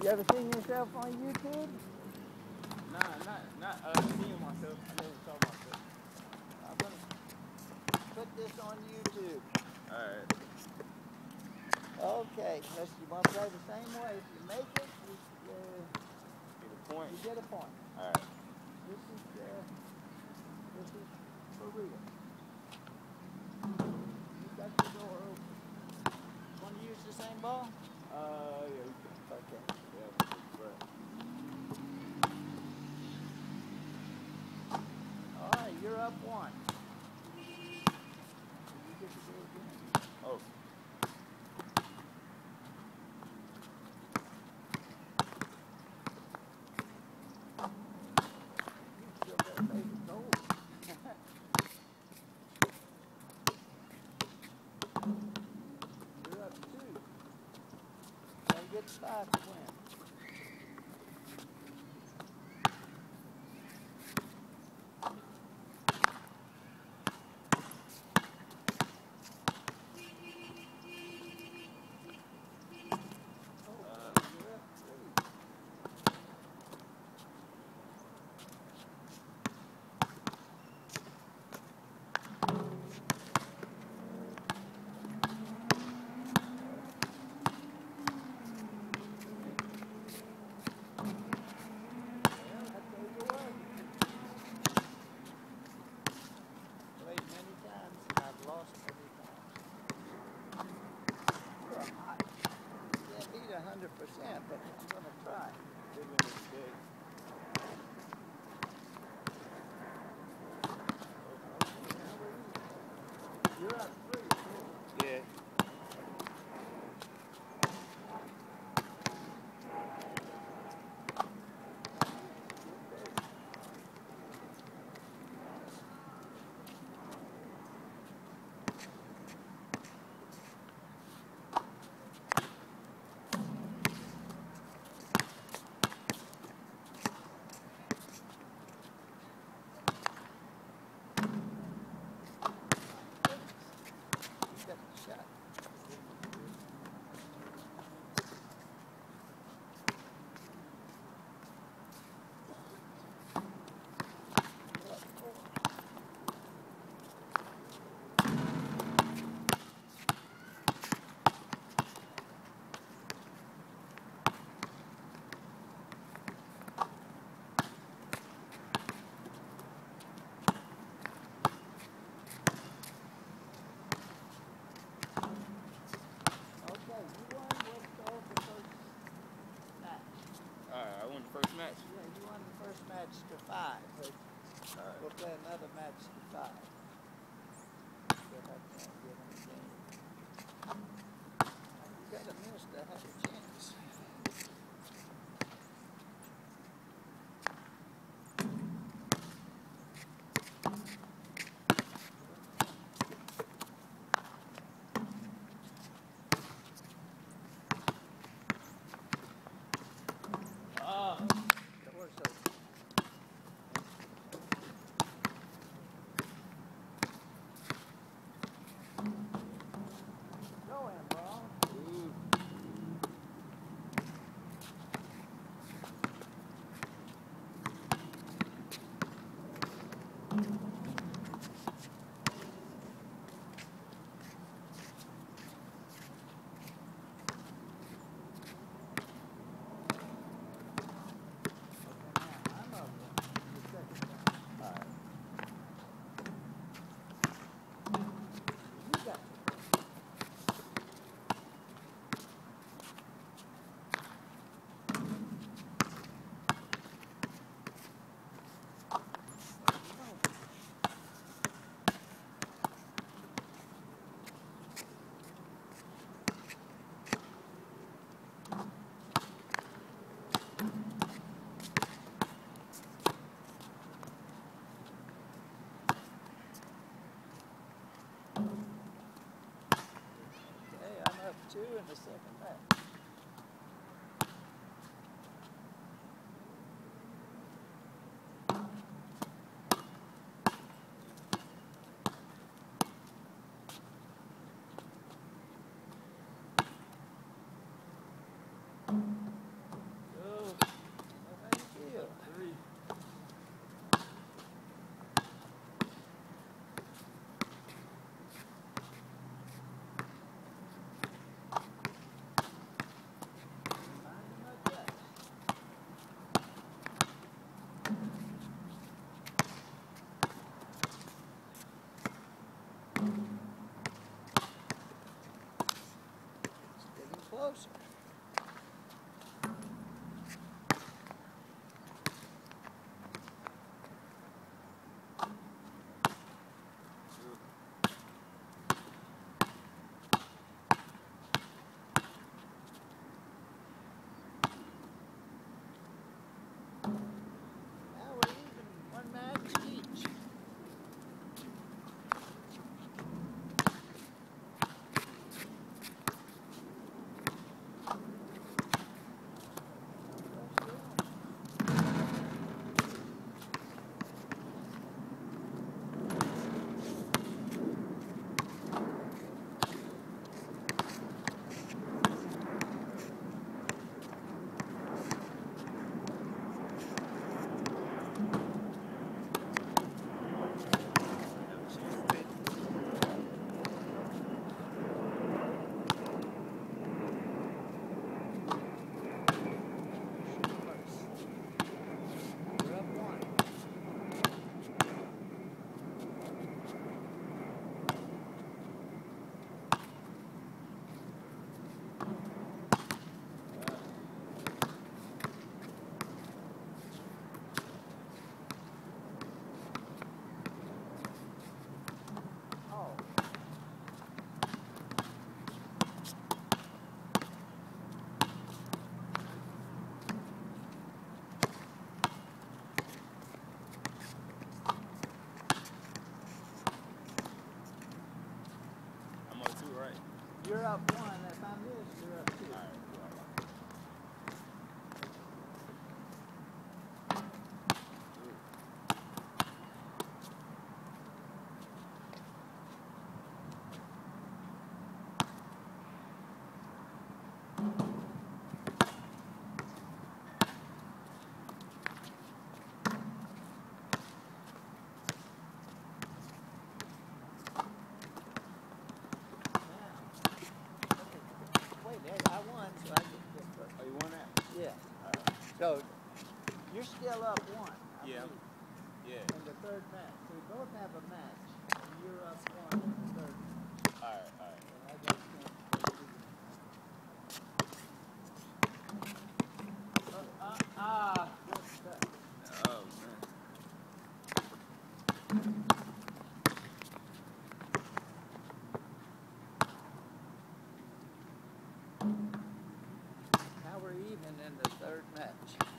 You ever seen yourself on YouTube? Not seeing myself. I never saw myself. I'm gonna put this on YouTube. Alright. Okay, unless you want to play the same way. If you make it, you Get a point? you get a point. Alright. This is for real. You got your door open. Want to use the same ball? Yeah, we can. Okay. Yeah, right. All right, you're up 1. You get to go again. Oh. You still got to make it gold. You're up 2. Gotta get 5 to win. Lost every time. Well, I can't beat 100%, but I'm going to try. You're up 3. Yeah. I won the first match. Yeah, you won the first match to 5. But we'll play another match to 5. But I can't get in the game. You got a miss to have a chance. Up 2 in the second match. I'm up 2, right? You're up 1. If I miss, you're up 2. All right. I won, so I get to go first. Oh, you won that? Yeah. All right. So you're still up 1. I Yeah. believe, Yeah. in the third match. So we both have a match, and you're up 1 in the third match. All right. And I got a chance to go through good stuff. Oh, man. Now we're even in the third match.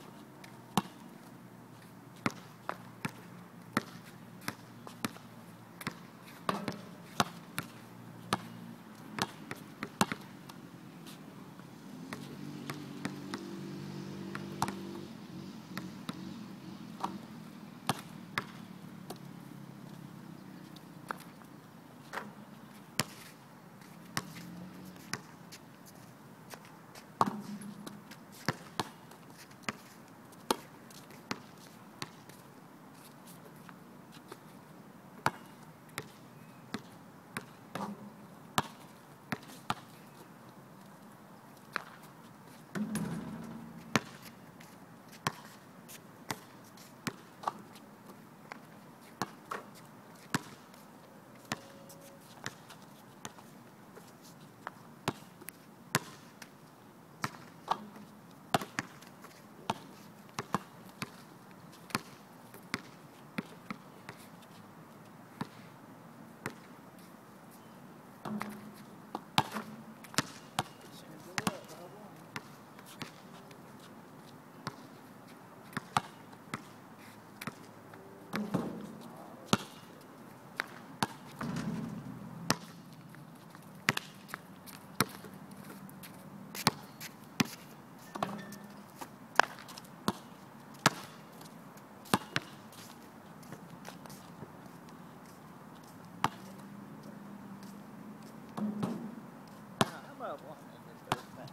I'm up 1 in the third match.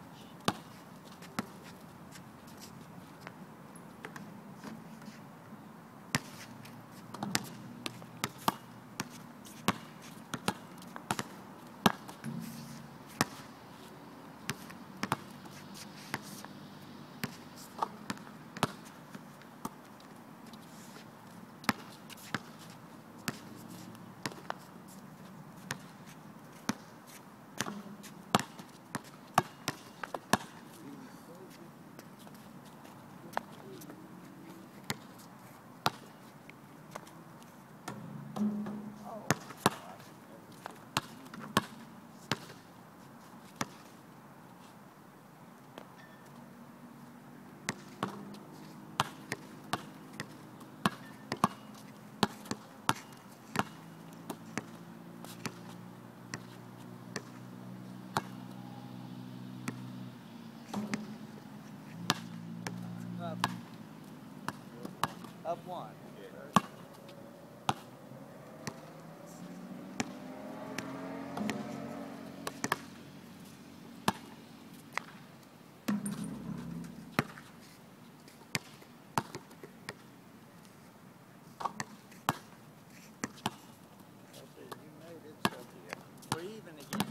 Up 1. Yeah. Okay, you made it, so we're even again.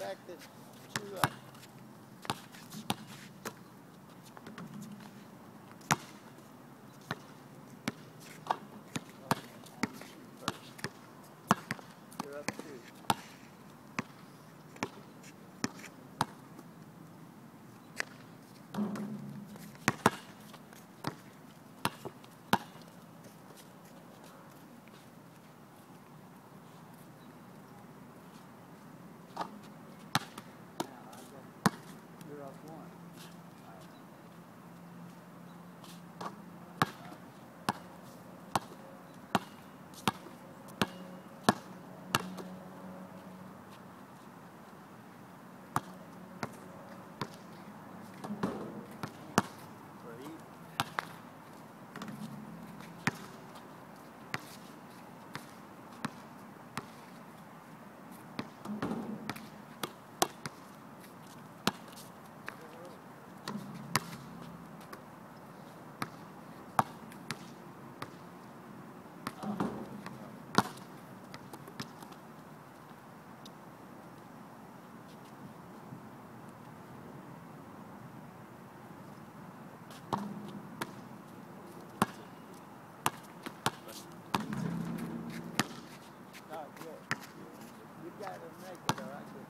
back that's two up. You're up two. You're up one. You got to make it, or I could.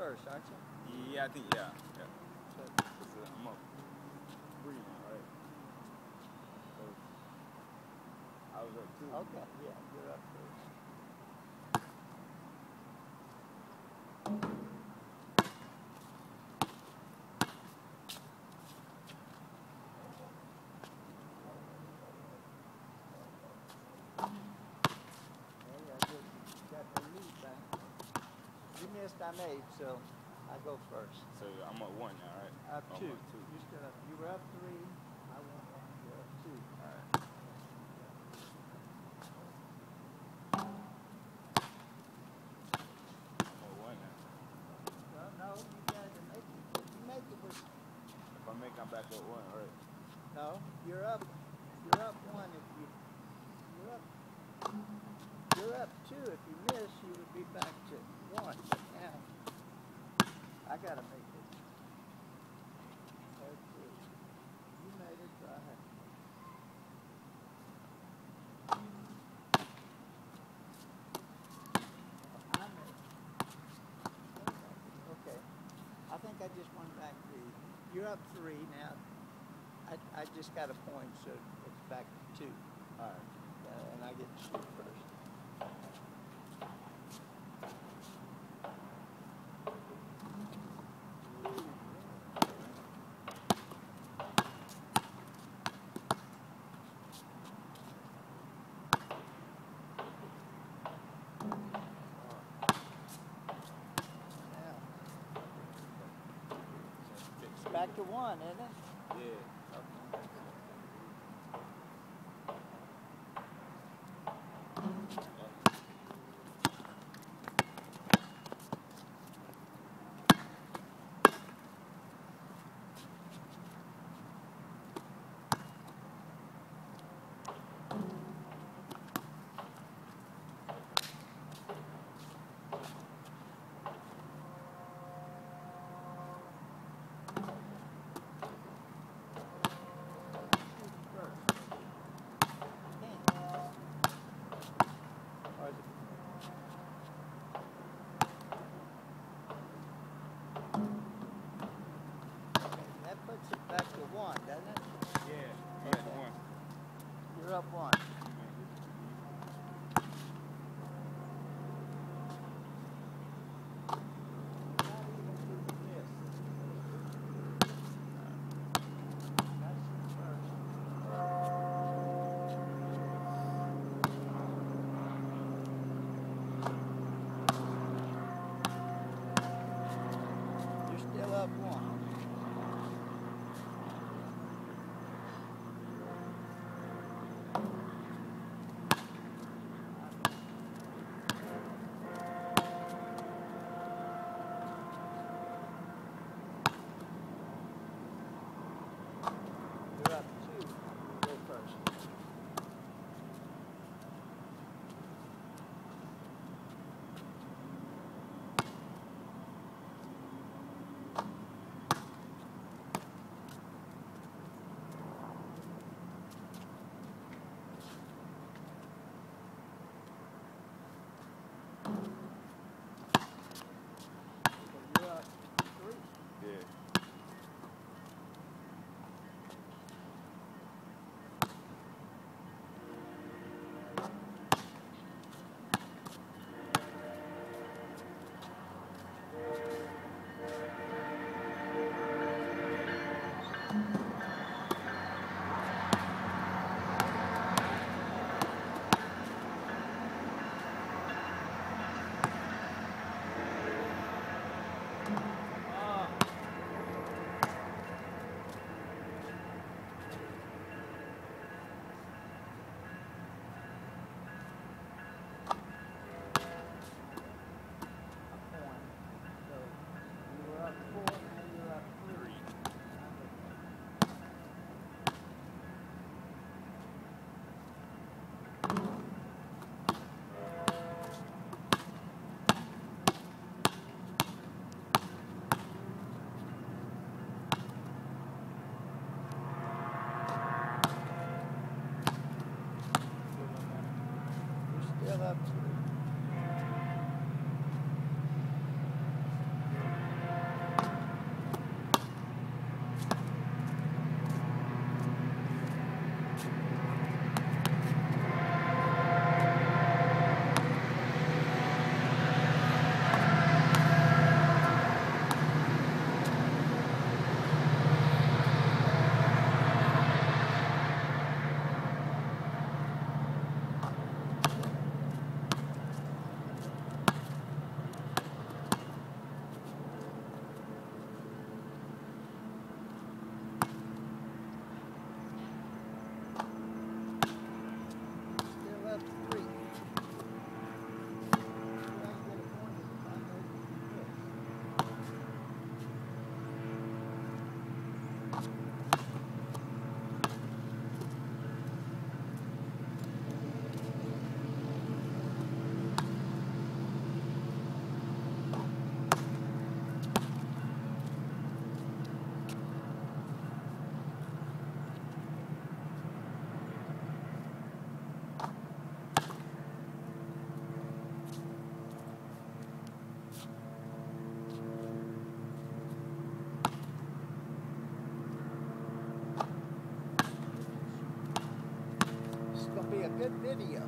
first, aren't you? Yeah, I think, yeah. So, I'm up breathing, right? So, I was up 2. okay, yeah, you're up first. You missed, I made, so I go first. So I'm up 1 now, right? Up I'm 2. up 2. You still up. You were up 3. I won 1. You're up 2. All right. I'm up 1 now. Well, no, you got to make it. If you make it with. If I make, I'm back up 1, right? No, you're up. You're up 1 if you. You're up. You're up 2. If you miss, you would be back to 1. But now, I gotta make it. That's it. You made it, so I have to. I made it. Okay. I think I just won back the. You're up 3 now. I just got a point, so it's back to 2. All right. And I get to shoot first. Back to 1, isn't it? Yeah. Okay. That puts it back to 1, doesn't it? Yeah. You Okay. got the 1. You're up 1. You're still up 1. You're up 2. Go first. You're up 3. Yeah. So you were up 4, now you're up 3. You're still up 3. good video.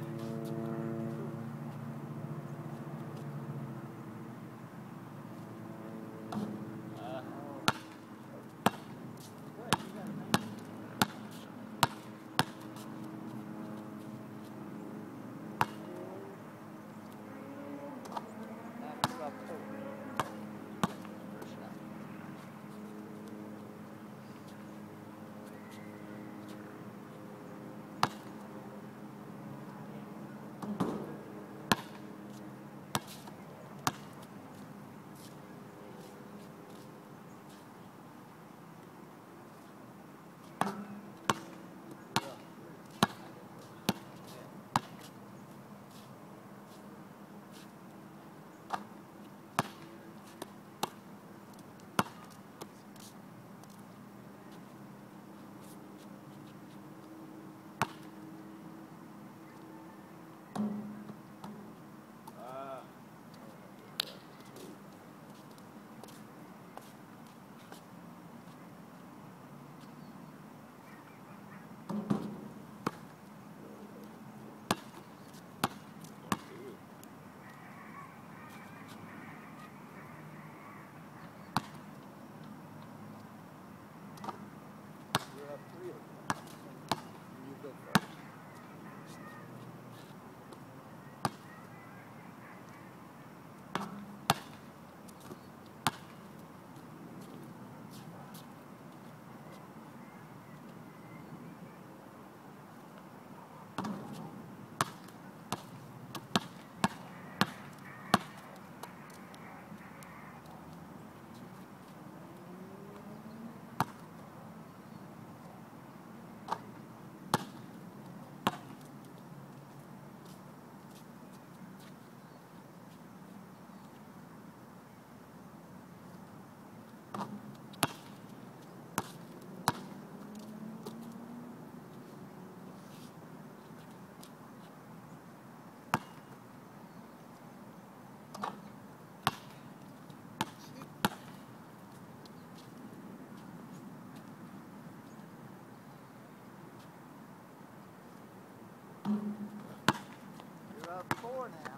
You're up 4 now.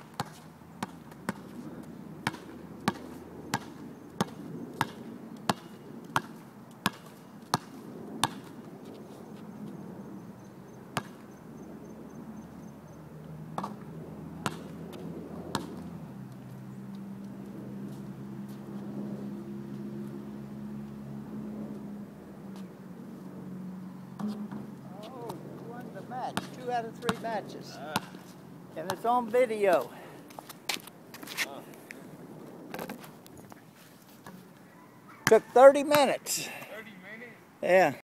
Oh, you won the match. 2 out of 3 matches. And it's on video. Took 30 minutes. 30 minutes? Yeah.